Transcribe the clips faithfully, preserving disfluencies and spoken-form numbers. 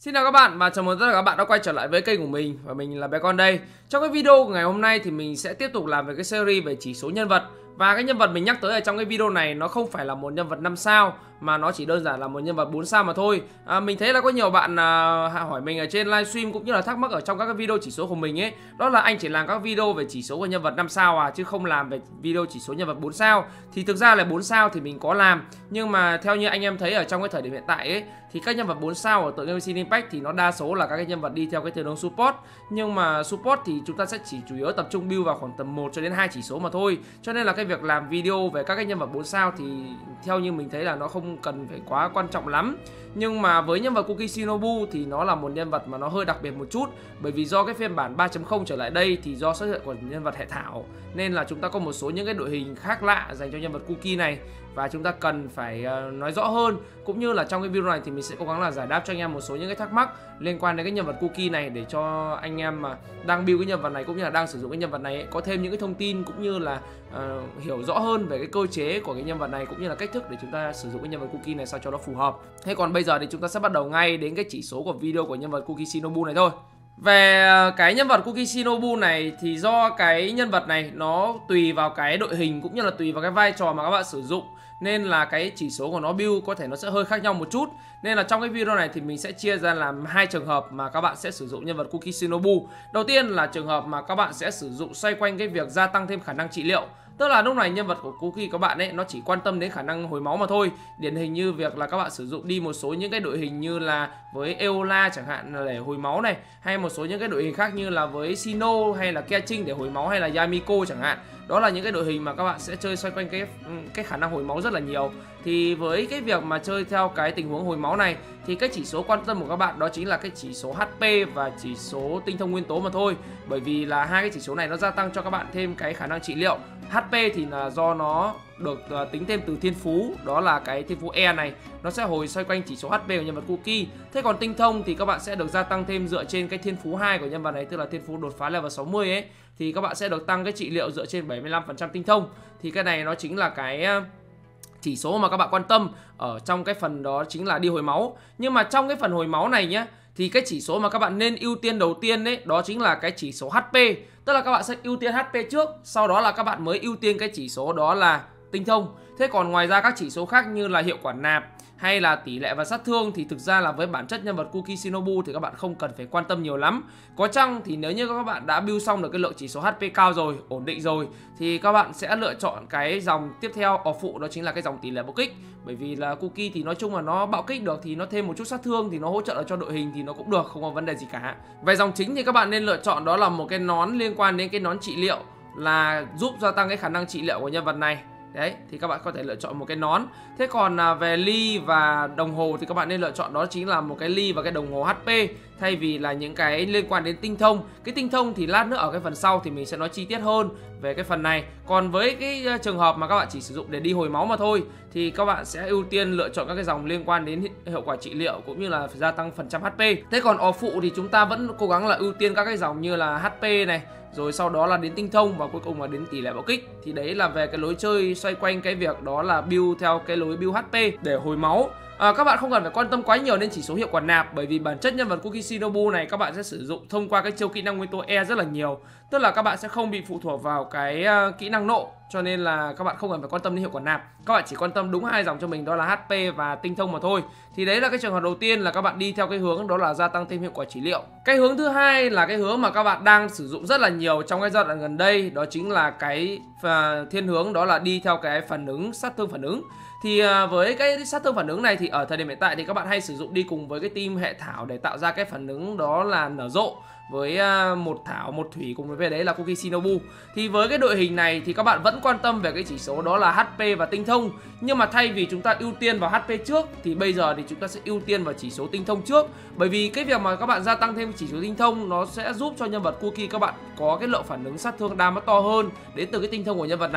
Xin chào các bạn và chào mừng tất cả các bạn đã quay trở lại với kênh của mình. Và mình là bé con đây. Trong cái video của ngày hôm nay thì mình sẽ tiếp tục làm về cái series về chỉ số nhân vật. Và cái nhân vật mình nhắc tới ở trong cái video này nó không phải là một nhân vật năm sao, mà nó chỉ đơn giản là một nhân vật bốn sao mà thôi. à, Mình thấy là có nhiều bạn à, hỏi mình ở trên livestream cũng như là thắc mắc ở trong các cái video chỉ số của mình ấy. Đó là anh chỉ làm các video về chỉ số của nhân vật năm sao à, chứ không làm về video chỉ số nhân vật bốn sao. Thì thực ra là bốn sao thì mình có làm, nhưng mà theo như anh em thấy ở trong cái thời điểm hiện tại ấy, thì các nhân vật bốn sao ở tựa game Genshin Impact thì nó đa số là các cái nhân vật đi theo cái thiên hướng support. Nhưng mà support thì chúng ta sẽ chỉ chủ yếu tập trung build vào khoảng tầm một cho đến hai chỉ số mà thôi. Cho nên là cái việc làm video về các cái nhân vật bốn sao thì theo như mình thấy là nó không cần phải quá quan trọng lắm. Nhưng mà với nhân vật Kuki Shinobu thì nó là một nhân vật mà nó hơi đặc biệt một chút. Bởi vì do cái phiên bản ba chấm không trở lại đây thì do xuất hiện của nhân vật hệ thảo, nên là chúng ta có một số những cái đội hình khác lạ dành cho nhân vật Kuki này. Và chúng ta cần phải uh, nói rõ hơn. Cũng như là trong cái video này thì mình sẽ cố gắng là giải đáp cho anh em một số những cái thắc mắc liên quan đến cái nhân vật Kuki này, để cho anh em mà đang build cái nhân vật này cũng như là đang sử dụng cái nhân vật này ấy, có thêm những cái thông tin cũng như là uh, hiểu rõ hơn về cái cơ chế của cái nhân vật này, cũng như là cách thức để chúng ta sử dụng cái nhân vật Kuki này sao cho nó phù hợp. Thế còn bây giờ thì chúng ta sẽ bắt đầu ngay đến cái chỉ số của video của nhân vật Kuki Shinobu này thôi. Về cái nhân vật Kuki Shinobu này thì do cái nhân vật này nó tùy vào cái đội hình cũng như là tùy vào cái vai trò mà các bạn sử dụng, nên là cái chỉ số của nó build có thể nó sẽ hơi khác nhau một chút. Nên là trong cái video này thì mình sẽ chia ra làm hai trường hợp mà các bạn sẽ sử dụng nhân vật Kuki Shinobu. Đầu tiên là trường hợp mà các bạn sẽ sử dụng xoay quanh cái việc gia tăng thêm khả năng trị liệu. Tức là lúc này nhân vật của Kuki các bạn ấy nó chỉ quan tâm đến khả năng hồi máu mà thôi. Điển hình như việc là các bạn sử dụng đi một số những cái đội hình như là với Eola chẳng hạn là để hồi máu này, hay một số những cái đội hình khác như là với Shino hay là Keqing để hồi máu, hay là Yamiko chẳng hạn. Đó là những cái đội hình mà các bạn sẽ chơi xoay quanh cái cái khả năng hồi máu rất là nhiều. Thì với cái việc mà chơi theo cái tình huống hồi máu này thì cái chỉ số quan tâm của các bạn đó chính là cái chỉ số hát pê và chỉ số tinh thông nguyên tố mà thôi. Bởi vì là hai cái chỉ số này nó gia tăng cho các bạn thêm cái khả năng trị liệu. hát pê thì là do nó được uh, tính thêm từ thiên phú, đó là cái thiên phú E này, nó sẽ hồi xoay quanh chỉ số hát pê của nhân vật Kuki. Thế còn tinh thông thì các bạn sẽ được gia tăng thêm dựa trên cái thiên phú hai của nhân vật này, tức là thiên phú đột phá level sáu mươi ấy, thì các bạn sẽ được tăng cái trị liệu dựa trên bảy mươi lăm phần trăm tinh thông. Thì cái này nó chính là cái uh, chỉ số mà các bạn quan tâm ở trong cái phần đó chính là đi hồi máu. Nhưng mà trong cái phần hồi máu này nhé, thì cái chỉ số mà các bạn nên ưu tiên đầu tiên đấy, đó chính là cái chỉ số hát pê. Tức là các bạn sẽ ưu tiên hát pê trước, sau đó là các bạn mới ưu tiên cái chỉ số đó là tinh thông. Thế còn ngoài ra các chỉ số khác như là hiệu quả nạp hay là tỷ lệ và sát thương thì thực ra là với bản chất nhân vật Kuki Shinobu thì các bạn không cần phải quan tâm nhiều lắm. Có chăng thì nếu như các bạn đã build xong được cái lượng chỉ số hát pê cao rồi, ổn định rồi, thì các bạn sẽ lựa chọn cái dòng tiếp theo ở phụ, đó chính là cái dòng tỷ lệ bạo kích. Bởi vì là Kuki thì nói chung là nó bạo kích được thì nó thêm một chút sát thương thì nó hỗ trợ cho đội hình thì nó cũng được, không có vấn đề gì cả. Về dòng chính thì các bạn nên lựa chọn đó là một cái nón liên quan đến cái nón trị liệu, là giúp gia tăng cái khả năng trị liệu của nhân vật này. Đấy, thì các bạn có thể lựa chọn một cái nón. Thế còn à, về ly và đồng hồ thì các bạn nên lựa chọn đó chính là một cái ly và cái đồng hồ hát pê, thay vì là những cái liên quan đến tinh thông. Cái tinh thông thì lát nữa ở cái phần sau thì mình sẽ nói chi tiết hơn về cái phần này. Còn với cái trường hợp mà các bạn chỉ sử dụng để đi hồi máu mà thôi thì các bạn sẽ ưu tiên lựa chọn các cái dòng liên quan đến hiệu quả trị liệu cũng như là gia tăng phần trăm hát pê. Thế còn ở phụ thì chúng ta vẫn cố gắng là ưu tiên các cái dòng như là hát pê này, rồi sau đó là đến tinh thông và cuối cùng là đến tỷ lệ bạo kích. Thì đấy là về cái lối chơi xoay quanh cái việc đó là build theo cái lối build hát pê để hồi máu. À, các bạn không cần phải quan tâm quá nhiều đến chỉ số hiệu quả nạp, bởi vì bản chất nhân vật Kuki Shinobu này các bạn sẽ sử dụng thông qua cái chiêu kỹ năng nguyên tố E rất là nhiều. Tức là các bạn sẽ không bị phụ thuộc vào cái uh, kỹ năng nộ, cho nên là các bạn không cần phải quan tâm đến hiệu quả nạp. Các bạn chỉ quan tâm đúng hai dòng cho mình, đó là hát pê và tinh thông mà thôi. Thì đấy là cái trường hợp đầu tiên là các bạn đi theo cái hướng đó là gia tăng thêm hiệu quả trị liệu. Cái hướng thứ hai là cái hướng mà các bạn đang sử dụng rất là nhiều trong cái giai đoạn gần đây, đó chính là cái uh, thiên hướng đó là đi theo cái phản ứng sát thương phản ứng. Thì uh, với cái sát thương phản ứng này thì ở thời điểm hiện tại thì các bạn hay sử dụng đi cùng với cái team hệ thảo để tạo ra cái phản ứng đó là nở rộ với uh, một thảo một thủy cùng với về đấy là Kuki Shinobu. Thì với cái đội hình này thì các bạn vẫn quan tâm về cái chỉ số đó là hát pê và tinh thông, nhưng mà thay vì chúng ta ưu tiên vào hát pê trước thì bây giờ thì chúng ta sẽ ưu tiên vào chỉ số tinh thông trước. Bởi vì cái việc mà các bạn gia tăng thêm chỉ số tinh thông nó sẽ giúp cho nhân vật Kuki các bạn có cái lượng phản ứng sát thương đam nó to hơn đến từ cái tinh thông của nhân vật này.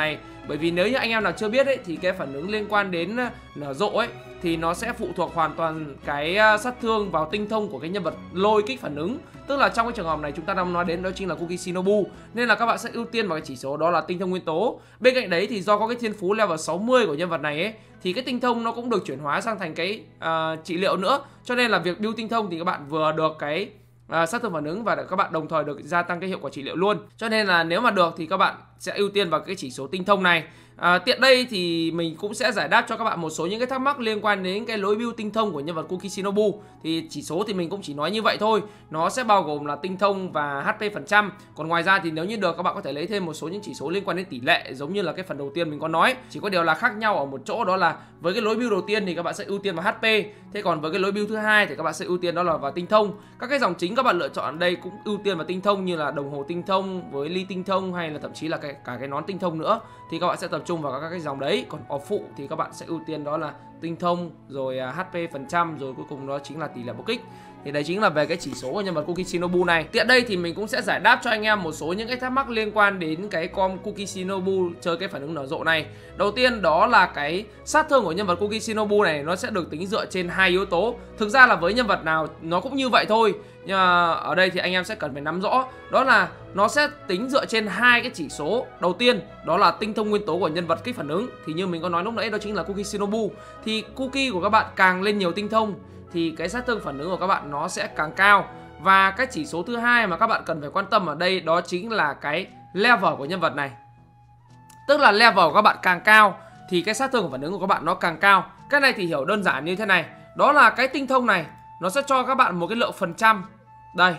Bởi vì nếu như anh em nào chưa biết ấy, thì cái phản ứng liên quan đến nở rộ ấy thì nó sẽ phụ thuộc hoàn toàn cái sát thương vào tinh thông của cái nhân vật lôi kích phản ứng. Tức là trong cái trường hợp này chúng ta đang nói đến đó chính là Kuki Shinobu, nên là các bạn sẽ ưu tiên vào cái chỉ số đó là tinh thông nguyên tố. Bên cạnh đấy thì do có cái thiên phú level sáu mươi của nhân vật này ấy, thì cái tinh thông nó cũng được chuyển hóa sang thành cái uh, trị liệu nữa. Cho nên là việc build tinh thông thì các bạn vừa được cái À, sát thương phản ứng và các bạn đồng thời được gia tăng cái hiệu quả trị liệu luôn. Cho nên là nếu mà được thì các bạn sẽ ưu tiên vào cái chỉ số tinh thông này. à, Tiện đây thì mình cũng sẽ giải đáp cho các bạn một số những cái thắc mắc liên quan đến cái lối build tinh thông của nhân vật Kuki Shinobu. Thì chỉ số thì mình cũng chỉ nói như vậy thôi, nó sẽ bao gồm là tinh thông và hát pê phần trăm. Còn ngoài ra thì nếu như được các bạn có thể lấy thêm một số những chỉ số liên quan đến tỷ lệ, giống như là cái phần đầu tiên mình có nói. Chỉ có điều là khác nhau ở một chỗ, đó là với cái lối build đầu tiên thì các bạn sẽ ưu tiên vào hát pê, thế còn với cái lối build thứ hai thì các bạn sẽ ưu tiên đó là vào tinh thông. Các cái dòng chính các bạn lựa chọn ở đây cũng ưu tiên vào tinh thông, như là đồng hồ tinh thông với ly tinh thông, hay là thậm chí là cái, cả cái nón tinh thông nữa, thì các bạn sẽ tập trung vào các cái dòng đấy. Còn off phụ thì các bạn sẽ ưu tiên đó là tinh thông, rồi hát pê phần trăm, rồi cuối cùng đó chính là tỷ lệ bộc kích. Thì đấy chính là về cái chỉ số của nhân vật Kuki Shinobu này. Tiện đây thì mình cũng sẽ giải đáp cho anh em một số những cái thắc mắc liên quan đến cái con Kuki Shinobu chơi cái phản ứng nở rộ này. Đầu tiên đó là cái sát thương của nhân vật Kuki Shinobu này nó sẽ được tính dựa trên hai yếu tố. Thực ra là với nhân vật nào nó cũng như vậy thôi, nhưng mà ở đây thì anh em sẽ cần phải nắm rõ, đó là nó sẽ tính dựa trên hai cái chỉ số. Đầu tiên đó là tinh thông nguyên tố của nhân vật kích phản ứng, thì như mình có nói lúc nãy đó chính là Kuki Shinobu. Thì Kuki của các bạn càng lên nhiều tinh thông thì cái sát thương phản ứng của các bạn nó sẽ càng cao. Và cái chỉ số thứ hai mà các bạn cần phải quan tâm ở đây đó chính là cái level của nhân vật này. Tức là level của các bạn càng cao thì cái sát thương của phản ứng của các bạn nó càng cao. Cái này thì hiểu đơn giản như thế này, đó là cái tinh thông này nó sẽ cho các bạn một cái lượng phần trăm. Đây,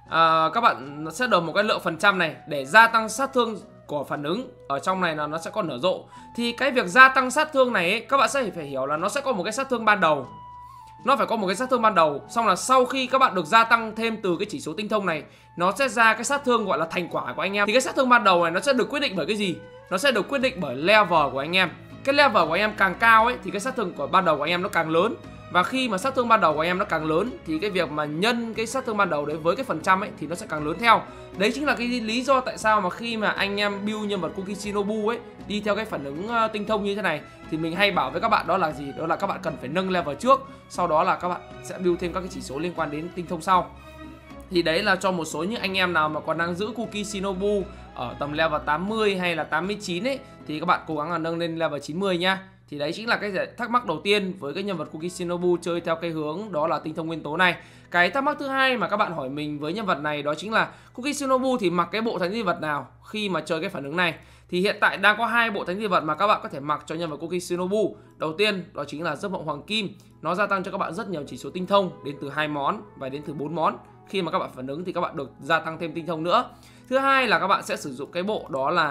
à, các bạn sẽ được một cái lượng phần trăm này để gia tăng sát thương của phản ứng. Ở trong này là nó sẽ có nở rộ. Thì cái việc gia tăng sát thương này ấy, các bạn sẽ phải hiểu là nó sẽ có một cái sát thương ban đầu. Nó phải có một cái sát thương ban đầu, xong là sau khi các bạn được gia tăng thêm từ cái chỉ số tinh thông này, nó sẽ ra cái sát thương gọi là thành quả của anh em. Thì cái sát thương ban đầu này nó sẽ được quyết định bởi cái gì? Nó sẽ được quyết định bởi level của anh em. Cái level của anh em càng cao ấy thì cái sát thương của ban đầu của anh em nó càng lớn. Và khi mà sát thương ban đầu của anh em nó càng lớn thì cái việc mà nhân cái sát thương ban đầu đấy với cái phần trăm ấy thì nó sẽ càng lớn theo. Đấy chính là cái lý do tại sao mà khi mà anh em build nhân vật Kuki Shinobu ấy đi theo cái phản ứng uh, tinh thông như thế này thì mình hay bảo với các bạn đó là gì? Đó là các bạn cần phải nâng level trước, sau đó là các bạn sẽ build thêm các cái chỉ số liên quan đến tinh thông sau. Thì đấy là cho một số những anh em nào mà còn đang giữ Kuki Shinobu ở tầm level tám mươi hay là tám mươi chín ấy, thì các bạn cố gắng là nâng lên level chín mươi nhá. Thì đấy chính là cái thắc mắc đầu tiên với cái nhân vật Kuki Shinobu chơi theo cái hướng đó là tinh thông nguyên tố này. Cái thắc mắc thứ hai mà các bạn hỏi mình với nhân vật này đó chính là Kuki Shinobu thì mặc cái bộ thánh di vật nào khi mà chơi cái phản ứng này. Thì hiện tại đang có hai bộ thánh di vật mà các bạn có thể mặc cho nhân vật Kuki Shinobu. Đầu tiên đó chính là giấc mộng hoàng kim. Nó gia tăng cho các bạn rất nhiều chỉ số tinh thông đến từ hai món và đến từ bốn món. Khi mà các bạn phản ứng thì các bạn được gia tăng thêm tinh thông nữa. Thứ hai là các bạn sẽ sử dụng cái bộ đó là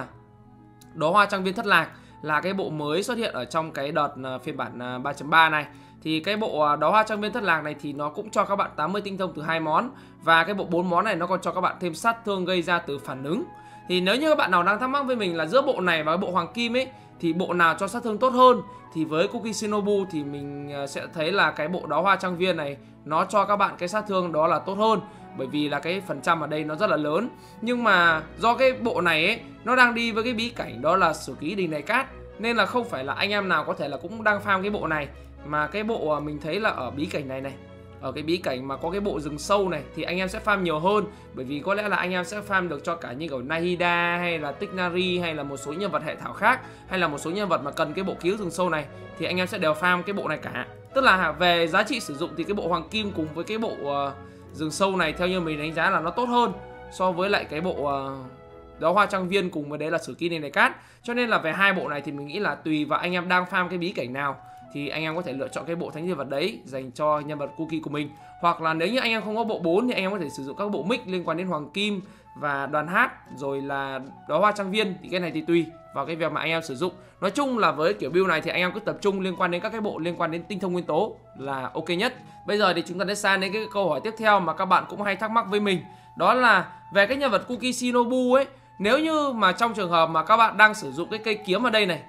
Đóa hoa trang viên thất lạc, là cái bộ mới xuất hiện ở trong cái đợt phiên bản ba chấm ba này. Thì cái bộ Đóa hoa trang viên thất lạc này thì nó cũng cho các bạn tám mươi tinh thông từ hai món. Và cái bộ bốn món này nó còn cho các bạn thêm sát thương gây ra từ phản ứng. Thì nếu như các bạn nào đang thắc mắc với mình là giữa bộ này và cái bộ hoàng kim ấy thì bộ nào cho sát thương tốt hơn, thì với Kuki Shinobu thì mình sẽ thấy là cái bộ Đóa hoa trang viên này nó cho các bạn cái sát thương đó là tốt hơn, bởi vì là cái phần trăm ở đây nó rất là lớn. Nhưng mà do cái bộ này ấy nó đang đi với cái bí cảnh đó là Sử ký đình đài cát, nên là không phải là anh em nào có thể là cũng đang farm cái bộ này. Mà cái bộ mình thấy là ở bí cảnh này này, ở cái bí cảnh mà có cái bộ rừng sâu này thì anh em sẽ farm nhiều hơn. Bởi vì có lẽ là anh em sẽ farm được cho cả như kiểu Nahida hay là Tighnari hay là một số nhân vật hệ thảo khác, hay là một số nhân vật mà cần cái bộ cứu rừng sâu này thì anh em sẽ đều farm cái bộ này cả. Tức là về giá trị sử dụng thì cái bộ hoàng kim cùng với cái bộ uh, rừng sâu này theo như mình đánh giá là nó tốt hơn so với lại cái bộ uh, Đóa hoa trang viên cùng với đấy là Sử ký đình đài cát. Cho nên là về hai bộ này thì mình nghĩ là tùy vào anh em đang farm cái bí cảnh nào thì anh em có thể lựa chọn cái bộ thánh nhân vật đấy dành cho nhân vật Kuki của mình. Hoặc là nếu như anh em không có bộ bốn thì anh em có thể sử dụng các bộ mix liên quan đến hoàng kim và đoàn hát rồi là Đóa hoa trang viên. Thì cái này thì tùy vào cái việc mà anh em sử dụng. Nói chung là với kiểu build này thì anh em cứ tập trung liên quan đến các cái bộ liên quan đến tinh thông nguyên tố là ok nhất. Bây giờ thì chúng ta sẽ sang đến cái câu hỏi tiếp theo mà các bạn cũng hay thắc mắc với mình, đó là về cái nhân vật Kuki Shinobu ấy. Nếu như mà trong trường hợp mà các bạn đang sử dụng cái cây kiếm ở đây này,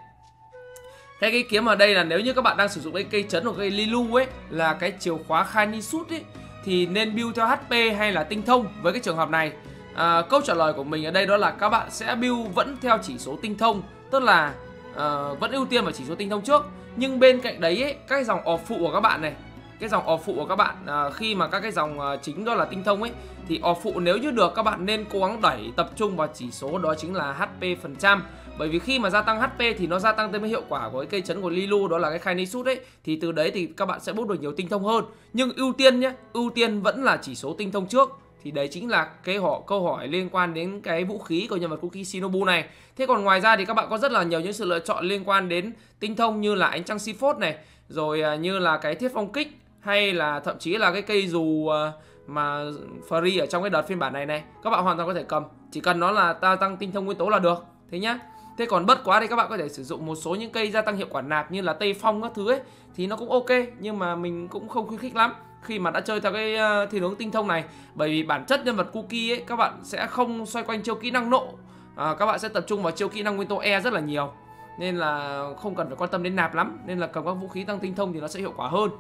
cái cây kiếm ở đây là nếu như các bạn đang sử dụng cái cây chấn hoặc cây Lilu ấy, là cái chìa khóa Khanisut ấy, thì nên build theo hát pê hay là tinh thông với cái trường hợp này? À, câu trả lời của mình ở đây đó là các bạn sẽ build vẫn theo chỉ số tinh thông. Tức là uh, vẫn ưu tiên vào chỉ số tinh thông trước. Nhưng bên cạnh đấy ấy, các cái dòng off phụ của các bạn này, cái dòng off phụ của các bạn uh, khi mà các cái dòng uh, chính đó là tinh thông ấy, thì off phụ nếu như được các bạn nên cố gắng đẩy tập trung vào chỉ số đó chính là hát pê phần trăm. Bởi vì khi mà gia tăng hát pê thì nó gia tăng tới cái hiệu quả của cái cây chấn của Lilu, đó là cái khai Nisut ấy, thì từ đấy thì các bạn sẽ bốc được nhiều tinh thông hơn. Nhưng ưu tiên nhé, ưu tiên vẫn là chỉ số tinh thông trước. Thì đấy chính là cái họ câu hỏi liên quan đến cái vũ khí của nhân vật Kuki Shinobu này. Thế còn ngoài ra thì các bạn có rất là nhiều những sự lựa chọn liên quan đến tinh thông, như là ánh trăng Sinphot này, rồi như là cái thiết phong kích, hay là thậm chí là cái cây dù mà free ở trong cái đợt phiên bản này này. Các bạn hoàn toàn có thể cầm, chỉ cần nó là ta tăng tinh thông nguyên tố là được. Thế nhá. Thế còn bất quá thì các bạn có thể sử dụng một số những cây gia tăng hiệu quả nạp như là Tây Phong các thứ ấy, thì nó cũng ok, nhưng mà mình cũng không khuyến khích lắm khi mà đã chơi theo cái uh, thiên hướng tinh thông này. Bởi vì bản chất nhân vật Kuki ấy, các bạn sẽ không xoay quanh chiêu kỹ năng nộ, à, các bạn sẽ tập trung vào chiêu kỹ năng nguyên tố E rất là nhiều, nên là không cần phải quan tâm đến nạp lắm. Nên là cầm các vũ khí tăng tinh thông thì nó sẽ hiệu quả hơn.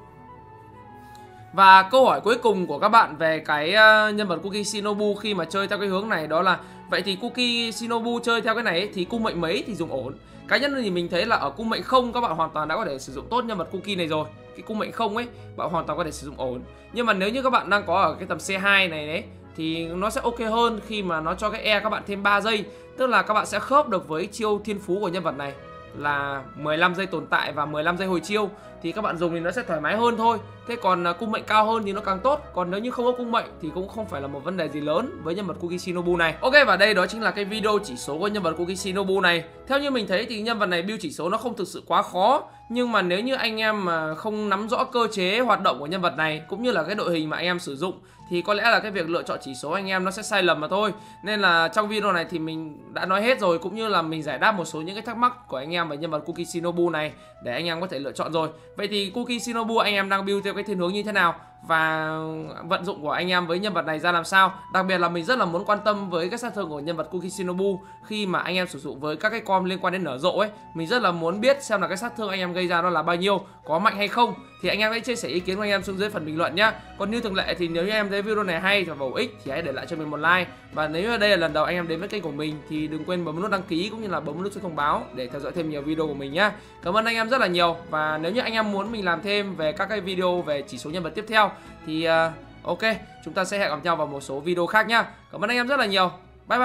Và câu hỏi cuối cùng của các bạn về cái uh, nhân vật Kuki Shinobu khi mà chơi theo cái hướng này, đó là vậy thì Kuki Shinobu chơi theo cái này ấy, thì cung mệnh mấy thì dùng ổn. Cá nhân thì mình thấy là ở cung mệnh không các bạn hoàn toàn đã có thể sử dụng tốt nhân vật Kuki này rồi. Cái cung mệnh không ấy bạn hoàn toàn có thể sử dụng ổn. Nhưng mà nếu như các bạn đang có ở cái tầm C hai này đấy thì nó sẽ ok hơn khi mà nó cho cái E các bạn thêm ba giây. Tức là các bạn sẽ khớp được với chiêu thiên phú của nhân vật này là mười lăm giây tồn tại và mười lăm giây hồi chiêu, thì các bạn dùng thì nó sẽ thoải mái hơn thôi. Thế còn cung mệnh cao hơn thì nó càng tốt. Còn nếu như không có cung mệnh thì cũng không phải là một vấn đề gì lớn với nhân vật Kuki Shinobu này. Ok, và đây đó chính là cái video chỉ số của nhân vật Kuki Shinobu này. Theo như mình thấy thì nhân vật này build chỉ số nó không thực sự quá khó. Nhưng mà nếu như anh em mà không nắm rõ cơ chế hoạt động của nhân vật này cũng như là cái đội hình mà anh em sử dụng thì có lẽ là cái việc lựa chọn chỉ số anh em nó sẽ sai lầm mà thôi. Nên là trong video này thì mình đã nói hết rồi, cũng như là mình giải đáp một số những cái thắc mắc của anh em về nhân vật Kuki Shinobu này để anh em có thể lựa chọn rồi. Vậy thì Kuki Shinobu anh em đang build theo cái thiên hướng như thế nào và vận dụng của anh em với nhân vật này ra làm sao? Đặc biệt là mình rất là muốn quan tâm với các sát thương của nhân vật Kuki Shinobu khi mà anh em sử dụng với các cái com liên quan đến nở rộ ấy. Mình rất là muốn biết xem là cái sát thương anh em gây ra nó là bao nhiêu, có mạnh hay không. Thì anh em hãy chia sẻ ý kiến của anh em xuống dưới phần bình luận nhá. Còn như thường lệ thì nếu như em thấy video này hay và bổ ích thì hãy để lại cho mình một like. Và nếu như đây là lần đầu anh em đến với kênh của mình thì đừng quên bấm nút đăng ký cũng như là bấm nút chuông thông báo để theo dõi thêm nhiều video của mình nhá. Cảm ơn anh em rất là nhiều. Và nếu như anh em muốn mình làm thêm về các cái video về chỉ số nhân vật tiếp theo thì uh, ok, chúng ta sẽ hẹn gặp nhau vào một số video khác nhá. Cảm ơn anh em rất là nhiều. Bye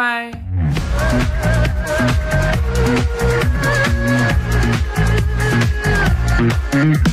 bye.